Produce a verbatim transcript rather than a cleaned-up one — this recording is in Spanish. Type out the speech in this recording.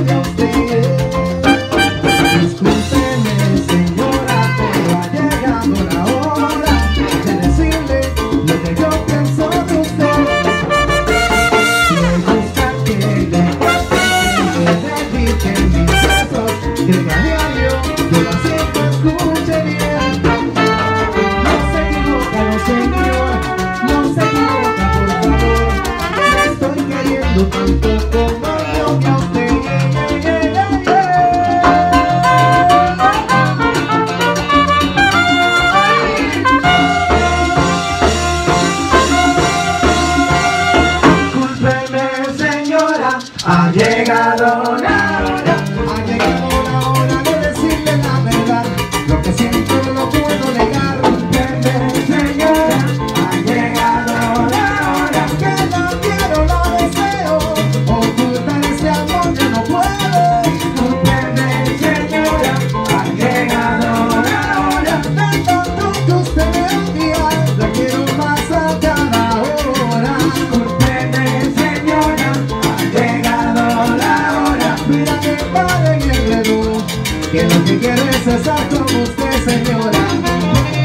de usted. Discúlpeme, señora, pero ha llegado la hora de decirle lo que yo pienso de usted. Me gusta que le cuente, que le dedique mis besos, que a diario yo lo siento, escuche bien. No se equivoca, no señor, no se equivoca, por favor. Me estoy queriendo tanto como yo que a usted. Discúlpeme, señora, ha llegado la hora, ha llegado la hora de decirle la verdad. Lo que siento no puedo negar. Discúlpeme, señora, ha llegado la hora, que la quiero, la deseo. Ocultar ese amor yo no puedo. Discúlpeme, señora, ha llegado la hora. Tanto que usted me odia, la quiero más a cada hora. Discúlpeme, señora, ha llegado la hora. Mira que padre y enredo, que lo que quiero es estar con usted, señora.